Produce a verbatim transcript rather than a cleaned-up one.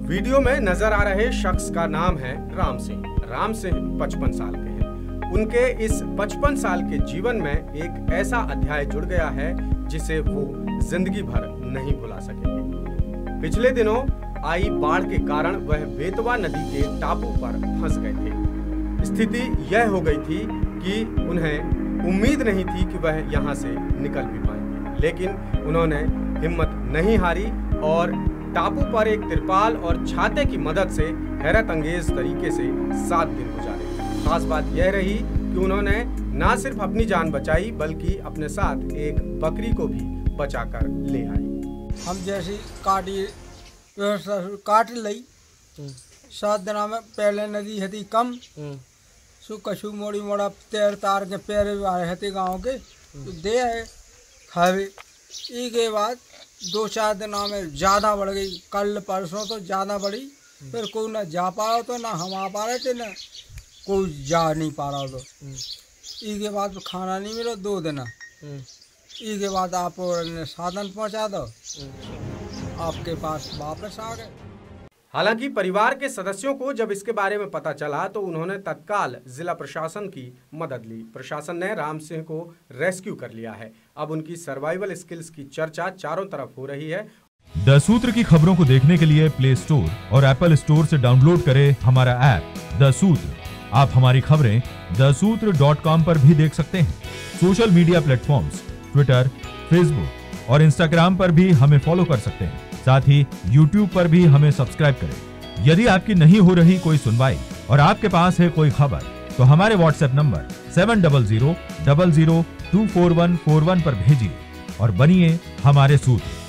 Video में नजर आ रहे शख्स का नाम है राम सिंह। राम सिंह पचपन साल के हैं। उनके इस पचपन साल के जीवन में एक ऐसा अध्याय जुड़ गया है जिसे वो जिंदगी भर नहीं भुला सकेंगे। पिछले दिनों आई बाढ़ के कारण वह बेतवा नदी के टापू पर फंस गए थे। स्थिति यह हो गई थी कि उन्हें उम्मीद नहीं थी कि वह यहाँ से निकल भी पाएंगे, लेकिन उन्होंने हिम्मत नहीं हारी और टापू पर एक तिरपाल और छाते की मदद से हैरत अंगेज तरीके से सात दिन गुजारे। खास बात यह रही कि उन्होंने न सिर्फ अपनी जान बचाई बल्कि अपने साथ एक बकरी को भी बचाकर ले आई। हम जैसी काटी काट ली सात दिन में पहले नदी हती कम सु कछु मोड़ी मोड़ा तैर तार के पैर हते गाँव के तो दे है खावे। ई के बाद दो चार दिन में ज़्यादा बढ़ गई, कल परसों तो ज़्यादा बढ़ी, फिर कोई ना जा पा रहा तो ना हम आ पा रहे थे ना कोई जा नहीं पा रहा तो ई के बाद खाना नहीं मिला दो दिन। ई के बाद आप साधन पहुंचा दो, आपके पास वापस आ गए। हालांकि परिवार के सदस्यों को जब इसके बारे में पता चला तो उन्होंने तत्काल जिला प्रशासन की मदद ली। प्रशासन ने राम सिंह को रेस्क्यू कर लिया है। अब उनकी सर्वाइवल स्किल्स की चर्चा चारों तरफ हो रही है। द सूत्र की खबरों को देखने के लिए प्ले स्टोर और एप्पल स्टोर से डाउनलोड करें हमारा ऐप द सूत्र। आप हमारी खबरें द सूत्र डॉट कॉम पर भी देख सकते हैं। Social media platforms Twitter, Facebook और इंस्टाग्राम पर भी हमें फॉलो कर सकते हैं। साथ ही यूट्यूब पर भी हमें सब्सक्राइब करें। यदि आपकी नहीं हो रही कोई सुनवाई और आपके पास है कोई खबर तो हमारे WhatsApp number seven double zero double zero two four one four one पर भेजिए और बनिए हमारे सूत्र।